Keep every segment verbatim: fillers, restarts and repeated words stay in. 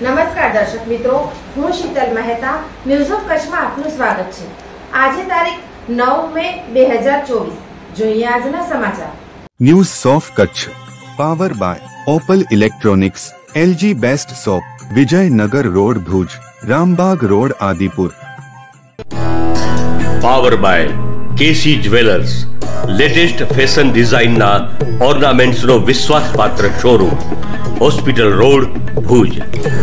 નમસ્કાર દર્શક મિત્રો, હું શીતલ મહેતા ન્યૂઝ ઓફ કચ્છમાં આપનું સ્વાગત છે। આજે તારીખ નવ મે બે હજાર ચોવીસ। જોઈએ આજના સમાચાર। News of Kutch power by Opal electronics, LG best shop, Vijaynagar road Bhuj, Rambag road Adipur. Power by KC jewellers, latest fashion ડિઝાઇનના ઓર્નામેન્ટ્સનો વિશ્વાસપાત્ર શોરૂમ, હોસ્પિટલ રોડ ભુજ।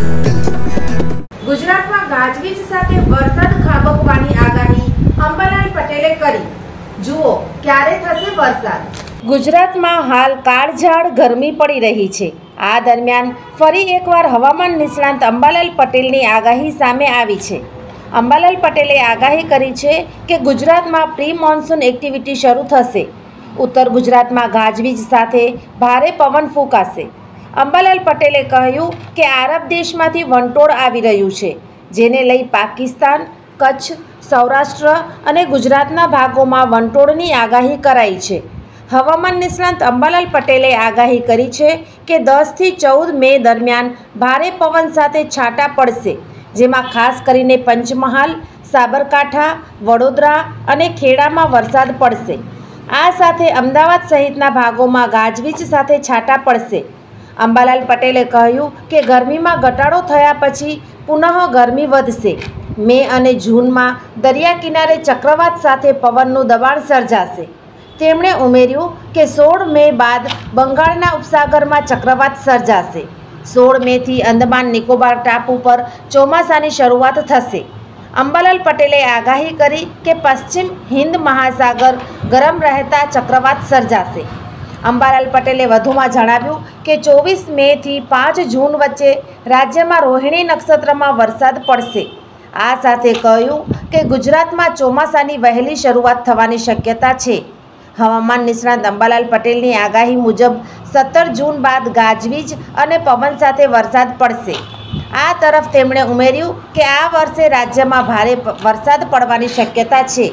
ગુજરાતમાં ગાજવીજ સાથે વરસાદ ખાબકવાની આગાહી અંબાલાલ પટેલે કરી। જુઓ ક્યારે થશે વરસાદ। ગુજરાતમાં હાલ કાળઝાળ ગરમી પડી રહી છે। આ દરમિયાન ફરી એકવાર હવામાન નિષ્ણાંત અંબાલાલ પટેલની આગાહી સામે આવી છે। અંબાલાલ પટેલે આગાહી કરી છે કે ગુજરાતમાં પ્રી મોન્સૂન એક્ટિવિટી શરૂ થશે। ઉત્તર ગુજરાતમાં ગાજવીજ સાથે ભારે પવન ફૂંકાશે। અંબાલાલ પટેલે કહ્યું કે આરબ દેશમાંથી વંટોળ આવી રહ્યું છે, જેને લઈ પાકિસ્તાન, કચ્છ, સૌરાષ્ટ્ર અને ગુજરાતના ભાગોમાં વંટોળની આગાહી કરાઈ છે। હવામાન નિષ્ણાંત અંબાલાલ પટેલે આગાહી કરી છે કે દસ થી ચૌદ મે દરમિયાન ભારે પવન સાથે છાંટા પડશે, જેમાં ખાસ કરીને પંચમહાલ, સાબરકાંઠા, વડોદરા અને ખેડામાં વરસાદ પડશે। આ સાથે અમદાવાદ સહિતના ભાગોમાં ગાજવીજ સાથે છાંટા પડશે। અંબાલાલ પટેલે કહ્યું કે ગરમીમાં ઘટાડો થયા પછી પુનઃ ગરમી વધશે। મે અને જૂનમાં દરિયા કિનારે ચક્રવાત સાથે પવનનું દબાણ સર્જાશે। તેમણે ઉમેર્યું કે સોળ મે બાદ બંગાળના ઉપસાગરમાં ચક્રવાત સર્જાશે। સોળ મેથી અંદમાન નિકોબાર ટાપુ પર ચોમાસાની શરૂઆત થશે। અંબાલાલ પટેલે આગાહી કરી કે પશ્ચિમ હિન્દ મહાસાગર ગરમ રહેતા ચક્રવાત સર્જાશે। અંબાલાલ પટેલે વધુમાં જણાવ્યું કે ચોવીસ મે થી પાંચ જૂન વચ્ચે રાજ્યમાં રોહિણી નક્ષત્રમાં વરસાદ પડશે। આ સાથે કહ્યું કે ગુજરાતમાં ચોમાસાની વહેલી શરૂઆત થવાની શક્યતા છે। હવામાન નિષ્ણાંત અંબાલાલ પટેલની આગાહી મુજબ સત્તર જૂન બાદ ગાજવીજ અને પવન સાથે વરસાદ પડશે। આ તરફ તેમણે ઉમેર્યું કે આ વર્ષે રાજ્યમાં ભારે વરસાદ પડવાની શક્યતા છે।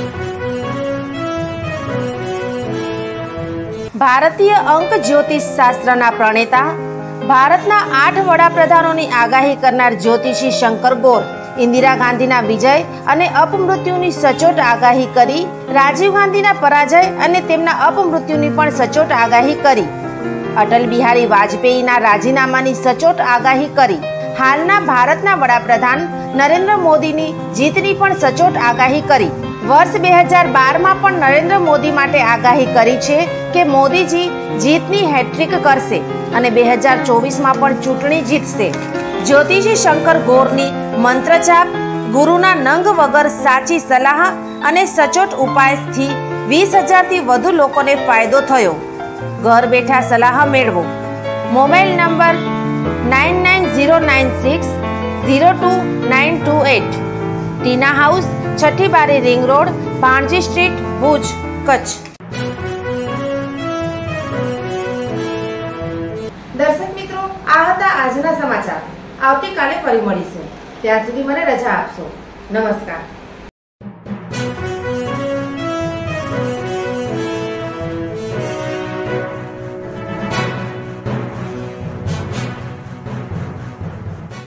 ભારતીય અંક જ્યોતિષ શાસ્ત્રના પ્રણેતા, ભારતના આઠ વડાપ્રધાનોની આગાહી કરનાર જ્યોતિષી શંકર ગોર ઇન્દિરા ગાંધીના વિજય અને અપમૃત્યુની સચોટ આગાહી કરી, રાજીવ ગાંધીના પરાજય અને તેમના અપમૃત્યુની પણ સચોટ આગાહી કરી, અટલ બિહારી વાજપેયીના રાજીનામાની સચોટ આગાહી કરી, હાલના ભારતના વડાપ્રધાન નરેન્દ્ર મોદીની જીતની પણ સચોટ આગાહી કરી। વર્ષ બે હજાર બારમાં પણ નરેન્દ્ર મોદી માટે આગાહી કરી છે કે મોદીજી જીતની હેટ્રિક કરશે અને બે હજાર ચોવીસમાં પણ ચૂંટણી જીતશે। જ્યોતિષી શંકર ગોરની મંત્રજાપ, ગુરુના નંગ વગર સાચી સલાહ અને સચોટ ઉપાયથી વીસ હજારથી વધુ લોકોને ફાયદો થયો। ઘર બેઠા સલાહ મેળવો। Mobile number nine nine zero nine six zero two nine two eight, Tina house, છઠ્ઠી બારી ring road, Bhanji street, Bhuj, Kutch. દર્શક મિત્રો, આ હતા આજના સમાચાર। આવતીકાલે ફરી મળીશું। ત્યાં સુધી મને રજા આપશો। નમસ્કાર।